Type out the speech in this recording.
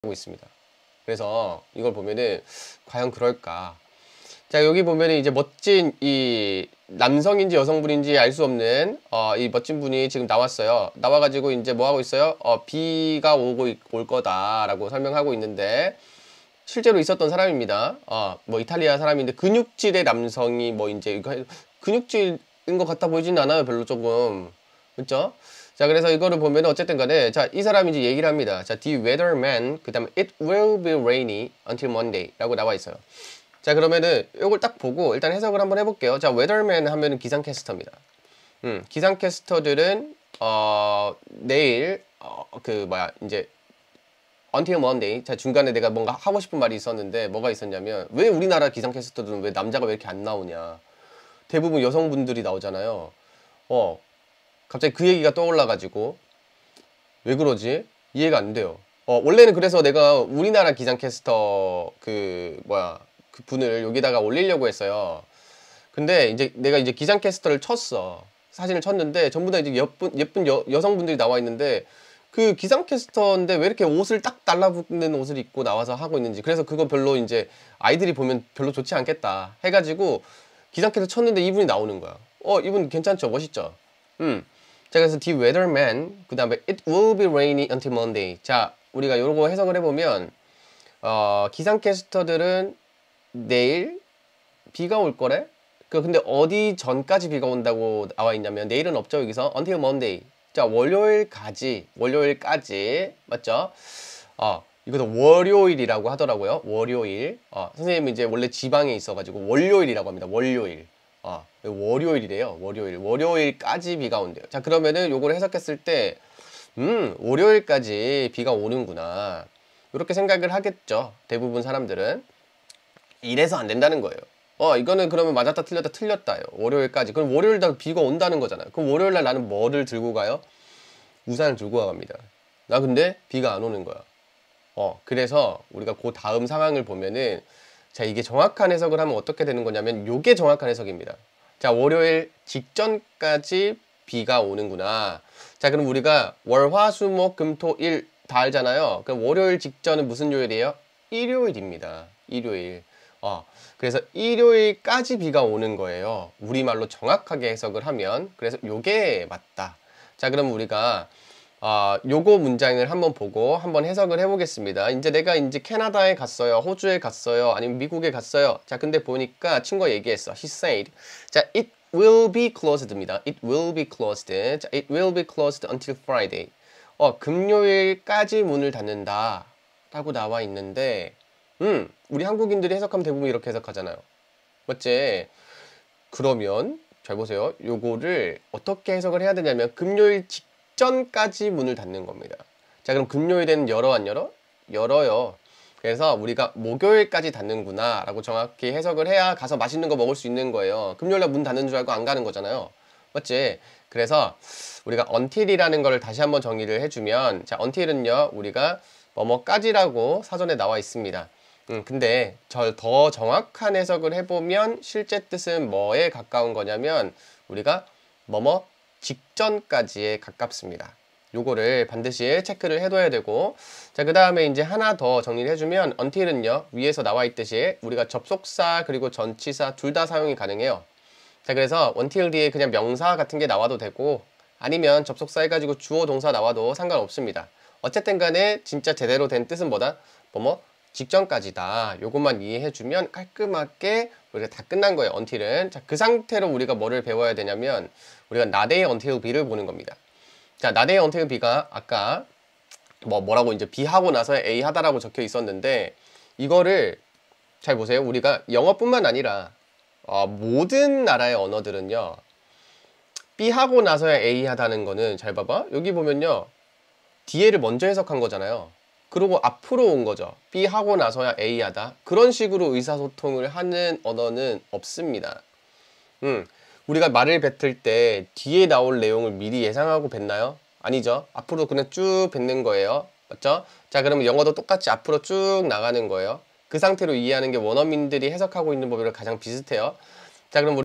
하고 있습니다. 그래서 이걸 보면은 과연 그럴까? 자, 여기 보면은 이제 멋진 이 남성인지 여성분인지 알 수 없는 이 멋진 분이 지금 나왔어요. 나와가지고 이제 뭐 하고 있어요? 비가 올 거다라고 설명하고 있는데 실제로 있었던 사람입니다. 뭐 이탈리아 사람인데 근육질의 남성이 뭐 이제 이거 근육질인 것 같아 보이진 않아요. 별로 조금. 그렇죠? 자, 그래서 이거를 보면 어쨌든 간에 자, 이 사람이 이제 얘기를 합니다. 자, the weatherman 그다음에 it will be rainy until Monday 라고 나와 있어요. 자, 그러면은 이걸 딱 보고 일단 해석을 한번 해볼게요. 자, weatherman 하면은 기상캐스터입니다. 기상캐스터들은 내일 이제 until Monday. 자, 중간에 내가 뭔가 하고 싶은 말이 있었는데 뭐가 있었냐면 왜 우리나라 기상캐스터들은 왜 남자가 왜 이렇게 안 나오냐? 대부분 여성분들이 나오잖아요. 갑자기 그 얘기가 떠올라가지고 왜 그러지? 이해가 안 돼요. 원래는 그래서 내가 우리나라 기상캐스터 그 분을 여기다가 올리려고 했어요. 근데 이제 내가 이제 기상캐스터를 쳤어. 사진을 쳤는데 전부 다 이제 예쁜 여성분들이 나와 있는데 그 기상캐스터인데 왜 이렇게 옷을 딱 달라붙는 옷을 입고 나와서 하고 있는지. 그래서 그거 별로 이제 아이들이 보면 별로 좋지 않겠다 해가지고 기상캐스터 쳤는데 이분이 나오는 거야. 이분 괜찮죠? 멋있죠? 자, 그래서 the weatherman 그 다음에 it will be rainy until Monday. 자, 우리가 요거 해석을 해보면 기상캐스터들은 내일 비가 올 거래? 근데 어디 전까지 비가 온다고 나와 있냐면 내일은 없죠. 여기서 until Monday. 자, 월요일까지 맞죠? 이것도 월요일이라고 하더라고요. 월요일. 선생님이 이제 원래 지방에 있어가지고 월요일이라고 합니다. 월요일. 월요일이래요. 월요일까지 비가 온대요. 자, 그러면은 요걸 해석했을 때 월요일까지 비가 오는구나. 이렇게 생각을 하겠죠. 대부분 사람들은. 이래서 안 된다는 거예요. 이거는 그러면 맞았다 틀렸다요. 월요일까지. 그럼 월요일 날 비가 온다는 거잖아요. 그럼 월요일 날 나는 뭐를 들고 가요? 우산을 들고 가갑니다. 나 근데 비가 안 오는 거야. 그래서 우리가 그 다음 상황을 보면은 자, 이게 정확한 해석을 하면 어떻게 되는 거냐면 요게 정확한 해석입니다. 자, 월요일 직전까지 비가 오는구나. 자, 그럼 우리가 월, 화, 수, 목, 금, 토, 일 다 알잖아요. 그럼 월요일 직전은 무슨 요일이에요? 일요일입니다. 일요일. 그래서 일요일까지 비가 오는 거예요. 우리말로 정확하게 해석을 하면. 그래서 요게 맞다. 자, 그럼 우리가 요거 문장을 한번 보고 한번 해석을 해보겠습니다. 이제 내가 이제 캐나다에 갔어요. 호주에 갔어요. 아니면 미국에 갔어요. 자, 근데 보니까 친구가 얘기했어. He said. 자, it will be closed입니다. It will be closed. 자, it will be closed until Friday. 금요일까지 문을 닫는다. 라고 나와 있는데, 우리 한국인들이 해석하면 대부분 이렇게 해석하잖아요. 맞지? 그러면, 잘 보세요. 요거를 어떻게 해석을 해야 되냐면, 금요일 직전까지 문을 닫는 겁니다. 자, 그럼 금요일에는 열어 안 열어? 열어요. 그래서 우리가 목요일까지 닫는구나 라고 정확히 해석을 해야 가서 맛있는 거 먹을 수 있는 거예요. 금요일날 문 닫는 줄 알고 안 가는 거잖아요. 맞지? 그래서 우리가 until이라는 걸 다시 한번 정의를 해주면, 자, until은요 우리가 뭐뭐까지라고 사전에 나와 있습니다. 근데 더 정확한 해석을 해보면 실제 뜻은 뭐에 가까운 거냐면 우리가 뭐뭐 직전까지에 가깝습니다. 요거를 반드시 체크를 해둬야 되고, 자, 그 다음에 이제 하나 더 정리를 해주면 until은요 위에서 나와 있듯이 우리가 접속사 그리고 전치사 둘 다 사용이 가능해요. 자, 그래서 until 뒤에 그냥 명사 같은 게 나와도 되고 아니면 접속사 해가지고 주어 동사 나와도 상관없습니다. 어쨌든 간에 진짜 제대로 된 뜻은 뭐다? 뭐뭐 직전까지다. 요것만 이해해주면 깔끔하게 우리가 다 끝난 거예요. until은. 자, 그 상태로 우리가 뭐를 배워야 되냐면 우리가 not A until B를 보는 겁니다. 자, not A until B가 아까 뭐라고 이제 B 하고 나서 A 하다라고 적혀 있었는데 이거를 잘 보세요. 우리가 영어뿐만 아니라 모든 나라의 언어들은요 B 하고 나서야 A 하다는 거는 잘 봐봐. 여기 보면요 뒤에를 먼저 해석한 거잖아요. 그리고 앞으로 온 거죠. B 하고 나서야 A 하다. 그런 식으로 의사소통을 하는 언어는 없습니다. 우리가 말을 뱉을 때 뒤에 나올 내용을 미리 예상하고 뱉나요? 아니죠. 앞으로 그냥 쭉 뱉는 거예요. 맞죠? 자, 그러면 영어도 똑같이 앞으로 쭉 나가는 거예요. 그 상태로 이해하는 게 원어민들이 해석하고 있는 법이랑 가장 비슷해요. 자, 그럼